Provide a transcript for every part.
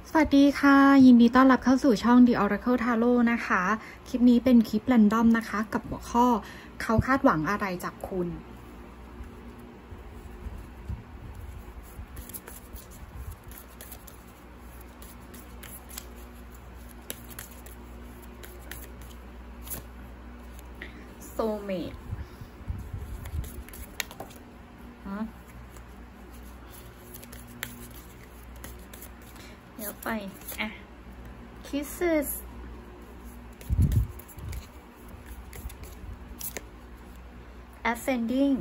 สวัสดีค่ะยินดีต้อนรับเข้าสู่ช่อง The Oracle Tarot นะคะคลิปนี้เป็นคลิปแรนดอมนะคะกับหัวข้อเขาคาดหวังอะไรจากคุณโซเมตเดี๋ยวไปKisses Ascending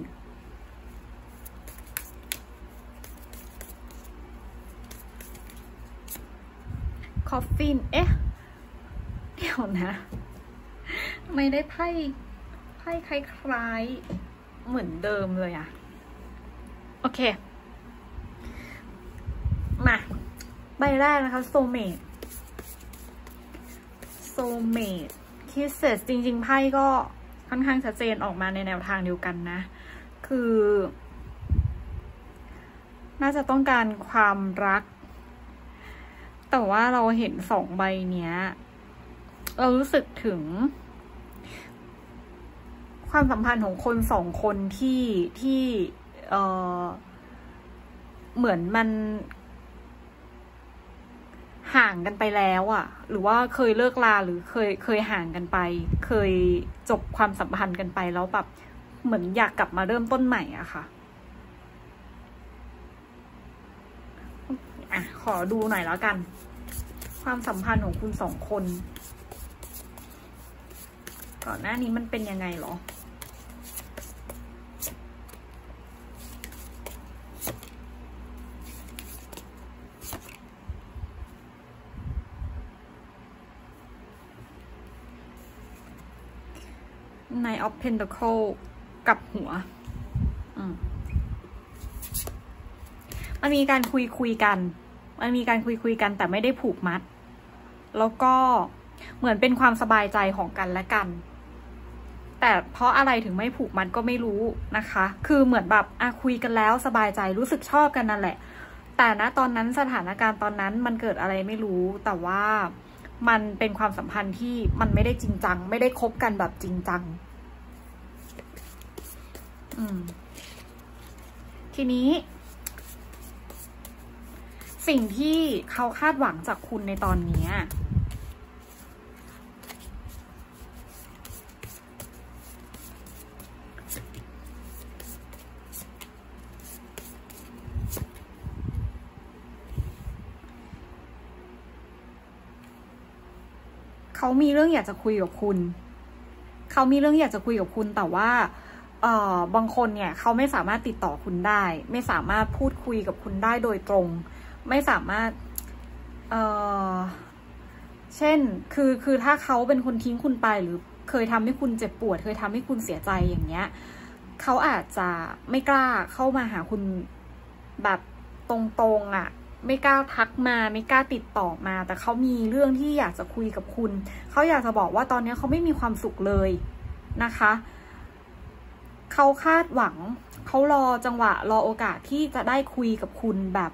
Coffin เดี๋ยวนะไม่ได้ไพ่คล้ายๆเหมือนเดิมเลยอะโอเคมาใบแรกนะคะ Soulmate Kisses จริงๆไพ่ก็ค่อนข้างชัดเจนออกมาในแนวทางเดียวกันนะคือน่าจะต้องการความรักแต่ว่าเราเห็น2 ใบเนี้ยเรารู้สึกถึงความสัมพันธ์ของคน2 คนที่เหมือนมันห่างกันไปแล้วอะหรือว่าเคยเลิกลาหรือเคยห่างกันไปเคยจบความสัมพันธ์กันไปแล้วแบบเหมือนอยากกลับมาเริ่มต้นใหม่อะค่ะขอดูหน่อยแล้วกันความสัมพันธ์ของคุณ2 คนก่อนหน้านี้มันเป็นยังไงหรอKnight of Pentacle กับหัวมันมีการคุยกันแต่ไม่ได้ผูกมัดแล้วก็เหมือนเป็นความสบายใจของกันและกันแต่เพราะอะไรถึงไม่ผูกมัดก็ไม่รู้นะคะคือเหมือนแบบคุยกันแล้วสบายใจรู้สึกชอบกันนั่นแหละแต่ณตอนนั้นสถานการณ์ตอนนั้นมันเกิดอะไรไม่รู้แต่ว่ามันเป็นความสัมพันธ์ที่มันไม่ได้จริงจังไม่ได้คบกันแบบจริงจังทีนี้สิ่งที่เขาคาดหวังจากคุณในตอนนี้เขามีเรื่องอยากจะคุยกับคุณแต่ว่าบางคนเนี่ยเขาไม่สามารถติดต่อคุณได้ไม่สามารถพูดคุยกับคุณได้โดยตรงไม่สามารถเช่นคือถ้าเขาเป็นคนทิ้งคุณไปหรือเคยทำให้คุณเจ็บปวดเคยทำให้คุณเสียใจอย่างเงี้ยเขาอาจจะไม่กล้าเข้ามาหาคุณแบบตรงๆไม่กล้าทักมาไม่กล้าติดต่อมาแต่เขามีเรื่องที่อยากจะคุยกับคุณเขาอยากจะบอกว่าตอนนี้เขาไม่มีความสุขเลยนะคะเขาคาดหวังเขารอจังหวะรอโอกาสที่จะได้คุยกับคุณแบบ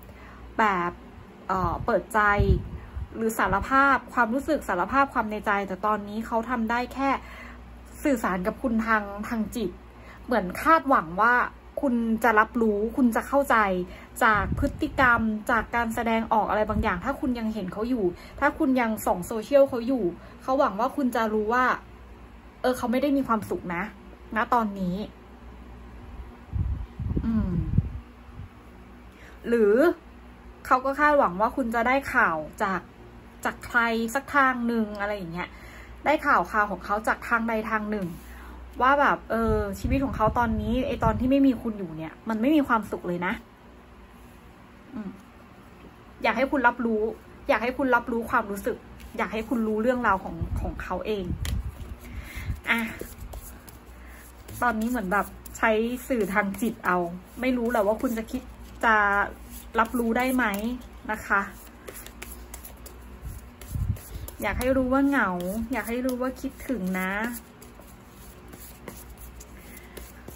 เปิดใจหรือสารภาพความรู้สึกสารภาพความในใจแต่ตอนนี้เขาทำได้แค่สื่อสารกับคุณทางจิตเหมือนคาดหวังว่าคุณจะรับรู้คุณจะเข้าใจจากพฤติกรรมจากการแสดงออกอะไรบางอย่างถ้าคุณยังเห็นเขาอยู่ถ้าคุณยังส่องโซเชียลเขาอยู่เขาหวังว่าคุณจะรู้ว่าเขาไม่ได้มีความสุขนะตอนนี้หรือเขาก็คาดหวังว่าคุณจะได้ข่าวจากใครสักทางหนึ่งอะไรอย่างเงี้ยได้ข่าวของเขาจากทางใดทางหนึ่งว่าแบบชีวิตของเขาตอนนี้ตอนที่ไม่มีคุณอยู่เนี่ยมันไม่มีความสุขเลยนะอยากให้คุณรับรู้ความรู้สึกอยากให้คุณรู้เรื่องราวของเขาเองตอนนี้เหมือนแบบใช้สื่อทางจิตเอาไม่รู้แหละว่าคุณจะคิดจะรับรู้ได้ไหมนะคะอยากให้รู้ว่าเหงาอยากให้รู้ว่าคิดถึงนะ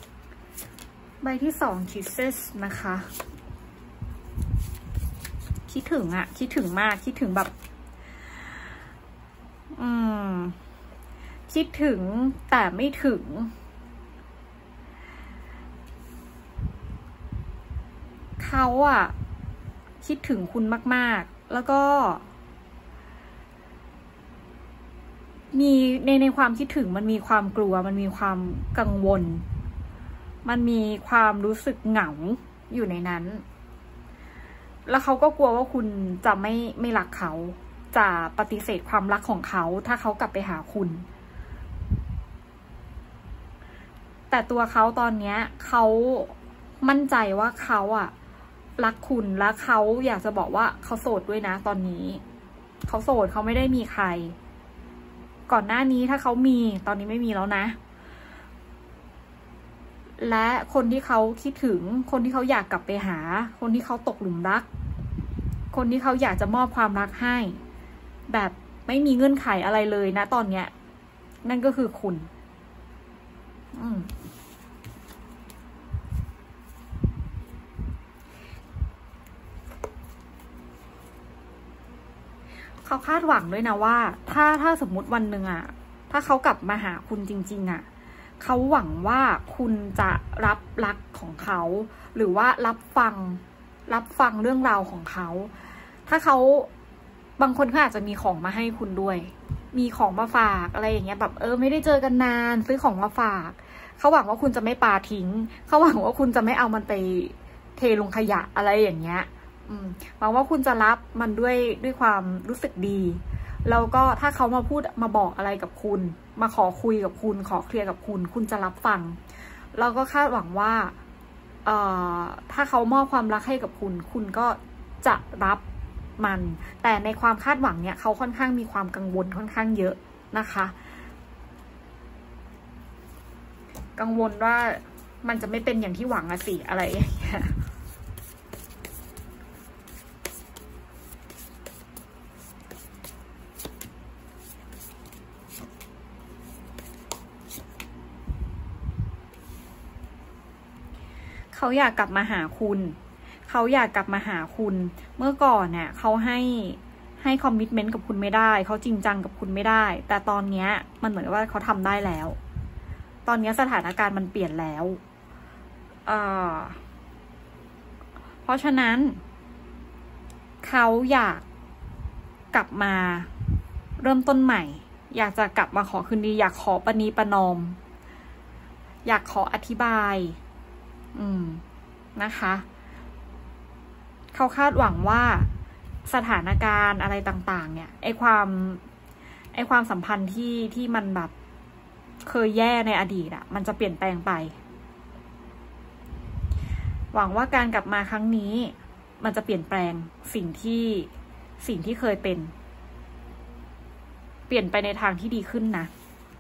ใบที่2 Kisses นะคะคิดถึงอะคิดถึงมากคิดถึงแบบคิดถึงแต่ไม่ถึงเขาอะคิดถึงคุณมากๆแล้วก็มีในความคิดถึงมันมีความกลัวมันมีความกังวลมันมีความรู้สึกเหงาอยู่ในนั้นแล้วเขาก็กลัวว่าคุณจะไม่รักเขาจะปฏิเสธความรักของเขาถ้าเขากลับไปหาคุณแต่ตัวเขาตอนนี้เขามั่นใจว่าเขาอะรักคุณและเขาอยากจะบอกว่าเขาโสดด้วยนะตอนนี้เขาโสดเขาไม่ได้มีใครก่อนหน้านี้ถ้าเขามีตอนนี้ไม่มีแล้วนะและคนที่เขาคิดถึงคนที่เขาอยากกลับไปหาคนที่เขาตกหลุมรักคนที่เขาอยากจะมอบความรักให้แบบไม่มีเงื่อนไขอะไรเลยนะตอนเนี้ยนั่นก็คือคุณเขาคาดหวังด้วยนะว่าถ้าสมมุติวันหนึ่งอะถ้าเขากลับมาหาคุณจริงๆอะเขาหวังว่าคุณจะรับรักของเขาหรือว่ารับฟังเรื่องราวของเขาถ้าเขาบางคนเขาอาจจะมีของมาให้คุณด้วยมีของมาฝากอะไรอย่างเงี้ยแบบไม่ได้เจอกันนานซื้อของมาฝากเขาหวังว่าคุณจะไม่ปาทิ้งเขาหวังว่าคุณจะไม่เอามันไปเทลงขยะอะไรอย่างเงี้ยหวังว่าคุณจะรับมันด้วยความรู้สึกดีแล้วก็ถ้าเขามาพูดมาบอกอะไรกับคุณมาขอคุยกับคุณขอเคลียร์กับคุณจะรับฟังแล้วก็คาดหวังว่าถ้าเขามอบความรักให้กับคุณก็จะรับมันแต่ในความคาดหวังเนี่ยเขาค่อนข้างมีความกังวลค่อนข้างเยอะนะคะกังวลว่ามันจะไม่เป็นอย่างที่หวังอะสิอะไรอย่างเงี้ยเขาอยากกลับมาหาคุณเขาอยากกลับมาหาคุณเมื่อก่อนเนี่ยเขาให้คอมมิตเมนต์กับคุณไม่ได้เขาจริงจังกับคุณไม่ได้แต่ตอนนี้มันเหมือนว่าเขาทำได้แล้วตอนนี้สถานการณ์มันเปลี่ยนแล้วเพราะฉะนั้นเขาอยากกลับมาเริ่มต้นใหม่อยากจะกลับมาขอคืนดีอยากขอประนีประนอมอยากขออธิบายนะคะเขาคาดหวังว่าสถานการณ์อะไรต่างๆเนี่ยไอความสัมพันธ์ที่มันแบบเคยแย่ในอดีตอะมันจะเปลี่ยนแปลงไปหวังว่าการกลับมาครั้งนี้มันจะเปลี่ยนแปลงสิ่งที่เคยเป็นเปลี่ยนไปในทางที่ดีขึ้นนะ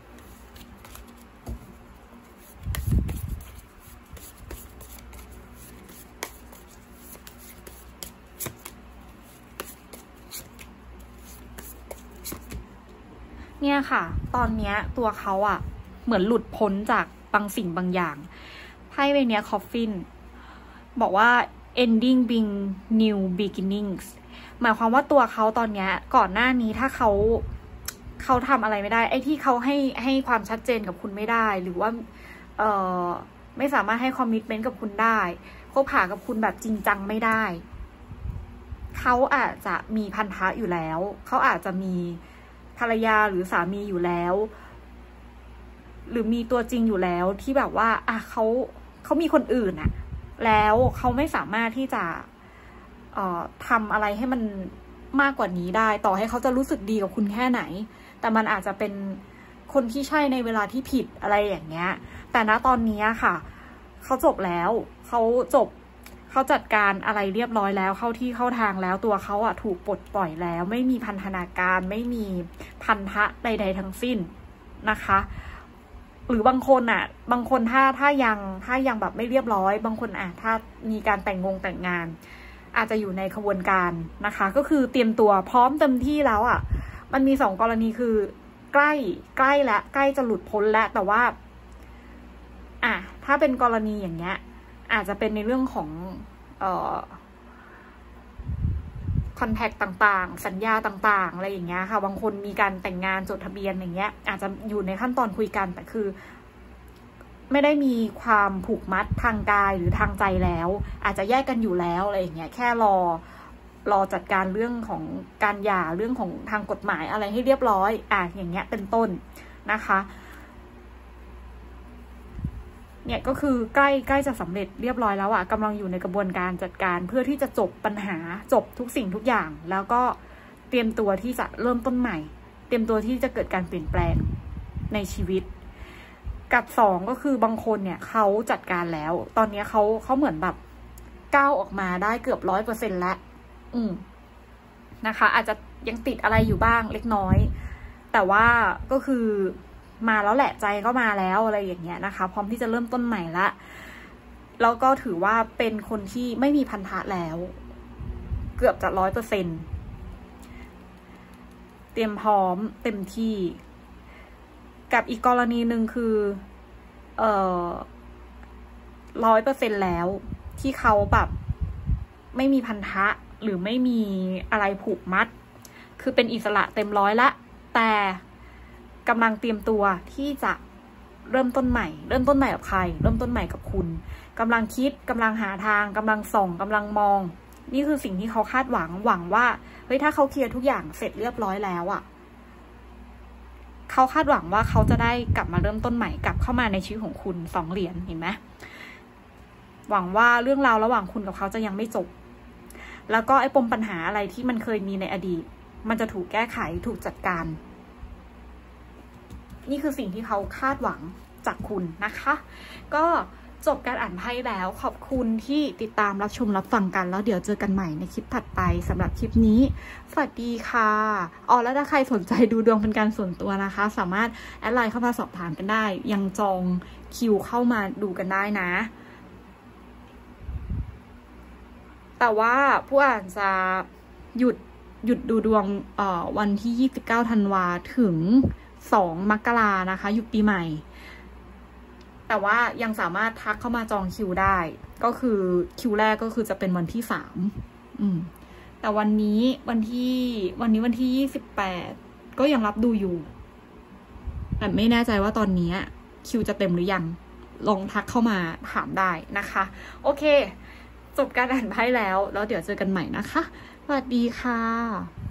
เนี่ยค่ะตอนนี้ตัวเขาอะเหมือนหลุดพ้นจากบางสิ่งบางอย่างไพ่ใบนี้คอฟฟินบอกว่า ending being new beginnings หมายความว่าตัวเขาตอนนี้ก่อนหน้านี้ถ้าเขาทำอะไรไม่ได้ไอ้ที่เขาให้ความชัดเจนกับคุณไม่ได้หรือว่าไม่สามารถให้คอมมิตเมนต์กับคุณได้คบหากับคุณแบบจริงจังไม่ได้เขาอาจจะมีพันธะอยู่แล้วเขาอาจจะมีภรรยาหรือสามีอยู่แล้วหรือมีตัวจริงอยู่แล้วที่แบบว่าเขามีคนอื่นอะแล้วเขาไม่สามารถที่จะทำอะไรให้มันมากกว่านี้ได้ต่อให้เขาจะรู้สึกดีกับคุณแค่ไหนแต่มันอาจจะเป็นคนที่ใช่ในเวลาที่ผิดอะไรอย่างเงี้ยแต่ณตอนนี้ค่ะเขาจบแล้วเขาจัดการอะไรเรียบร้อยแล้วเข้าที่เข้าทางแล้วตัวเขาอะถูกปลดปล่อยแล้วไม่มีพันธนาการไม่มีพันธะใดๆทั้งสิ้นนะคะหรือบางคนถ้ายังแบบไม่เรียบร้อยบางคนถ้ามีการแต่งงานอาจจะอยู่ในขบวนการนะคะก็คือเตรียมตัวพร้อมเต็มที่แล้วอะมันมี2 กรณีคือใกล้และใกล้จะหลุดพ้นแล้วแต่ว่าถ้าเป็นกรณีอย่างเงี้ยอาจจะเป็นในเรื่องของคอนแทคต่างๆสัญญาต่างๆอะไรอย่างเงี้ยค่ะบางคนมีการแต่งงานจดทะเบียนอย่างเงี้ยอาจจะอยู่ในขั้นตอนคุยกันแต่คือไม่ได้มีความผูกมัดทางกายหรือทางใจแล้วอาจจะแยกกันอยู่แล้วอะไรอย่างเงี้ยแค่รอจัดการเรื่องของการหย่าเรื่องของทางกฎหมายอะไรให้เรียบร้อยอย่างเงี้ยเป็นต้นนะคะเนี่ยก็คือใกล้จะสำเร็จเรียบร้อยแล้วกำลังอยู่ในกระบวนการจัดการเพื่อที่จะจบปัญหาจบทุกสิ่งทุกอย่างแล้วก็เตรียมตัวที่จะเริ่มต้นใหม่เตรียมตัวที่จะเกิดการเปลี่ยนแปลงในชีวิตกับ2ก็คือบางคนเนี่ยเขาจัดการแล้วตอนนี้เขาเหมือนแบบก้าวออกมาได้เกือบ100%แล้วนะคะอาจจะยังติดอะไรอยู่บ้างเล็กน้อยแต่ว่าก็คือมาแล้วแหละใจก็มาแล้วอะไรอย่างเงี้ยนะคะพร้อมที่จะเริ่มต้นใหม่ละแล้วก็ถือว่าเป็นคนที่ไม่มีพันธะแล้วเกือบจะ100%เตรียมพร้อมเต็มที่กับอีกกรณีหนึ่งคือ100%แล้วที่เขาแบบไม่มีพันธะหรือไม่มีอะไรผูกมัดคือเป็นอิสระเต็มร้อยละแต่กำลังเตรียมตัวที่จะเริ่มต้นใหม่กับใครเริ่มต้นใหม่กับคุณกำลังคิดกำลังหาทางกำลังส่องกำลังมองนี่คือสิ่งที่เขาคาดหวังว่าเฮ้ยถ้าเขาเคลียร์ทุกอย่างเสร็จเรียบร้อยแล้วเขาคาดหวังว่าเขาจะได้กลับมาเริ่มต้นใหม่กลับเข้ามาในชีวิตของคุณ2 เหรียญเห็นไหมหวังว่าเรื่องราวระหว่างคุณกับเขาจะยังไม่จบแล้วก็ไอ้ปมปัญหาอะไรที่มันเคยมีในอดีตมันจะถูกแก้ไขถูกจัดการนี่คือสิ่งที่เขาคาดหวังจากคุณนะคะก็จบการอ่านไพ่แล้วขอบคุณที่ติดตามรับชมรับฟังกันแล้วเดี๋ยวเจอกันใหม่ในคลิปถัดไปสำหรับคลิปนี้สวัสดีค่ะแล้วถ้าใครสนใจดูดวงเป็นการส่วนตัวนะคะสามารถแอดไลน์เข้ามาสอบถามกันได้ยังจองคิวเข้ามาดูกันได้นะแต่ว่าผู้อ่านจะหยุดดูดวงวันที่29 ธันวาถึง2 มกรานะคะหยุดปีใหม่แต่ว่ายังสามารถทักเข้ามาจองคิวได้ก็คือคิวแรกก็คือจะเป็นวันที่3แต่วันที่28ก็ยังรับดูอยู่แต่ไม่แน่ใจว่าตอนนี้คิวจะเต็มหรือยังลองทักเข้ามาถามได้นะคะโอเคจบการอ่านไพ่แล้วเดี๋ยวเจอกันใหม่นะคะสวัสดีค่ะ